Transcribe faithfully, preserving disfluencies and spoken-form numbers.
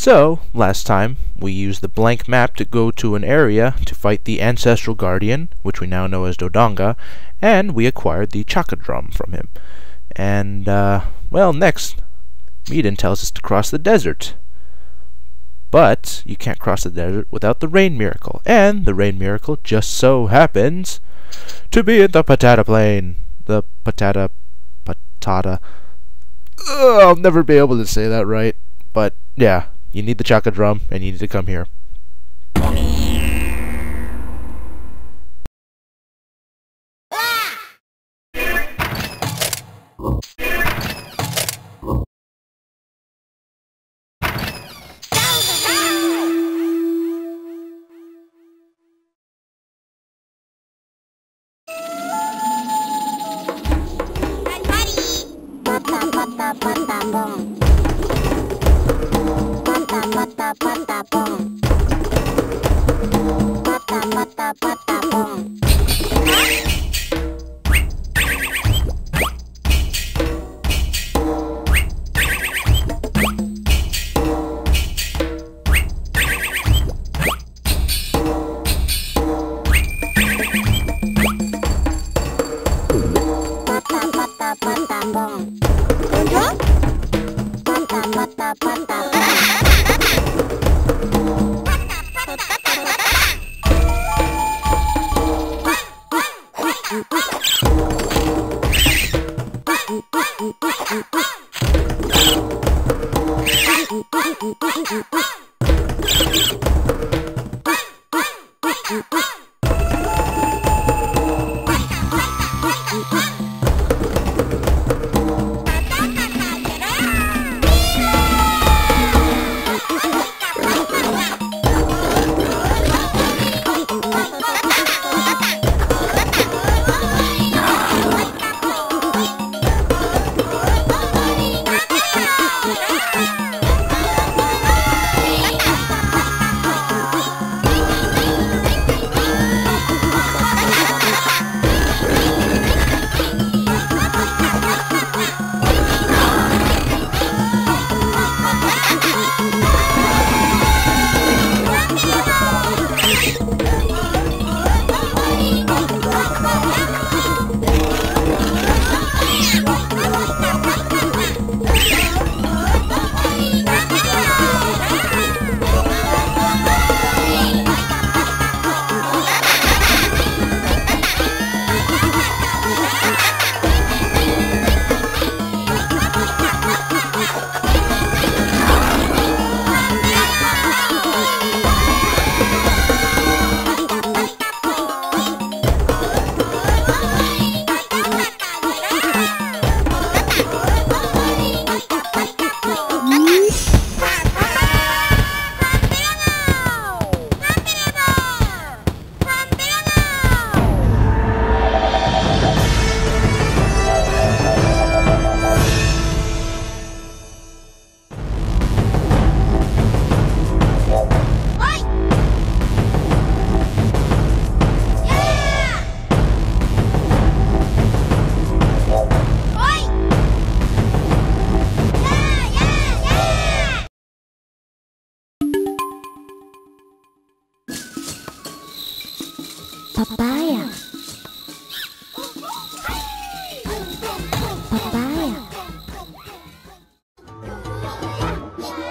So, last time, we used the blank map to go to an area to fight the Ancestral Guardian, which we now know as Dodonga, and we acquired the Chaka Drum from him. And, uh, well, next, Medan tells us to cross the desert. But you can't cross the desert without the rain miracle, and the rain miracle just so happens to be in the Patata Plain. The Patata... Patata... Ugh, I'll never be able to say that right, but yeah. You need the Chaka Drum, and you need to come here. Patapon. Patata, patapon. Patata, patapon. Patata, patapon. Patata, patapon. Papaya. Papaya.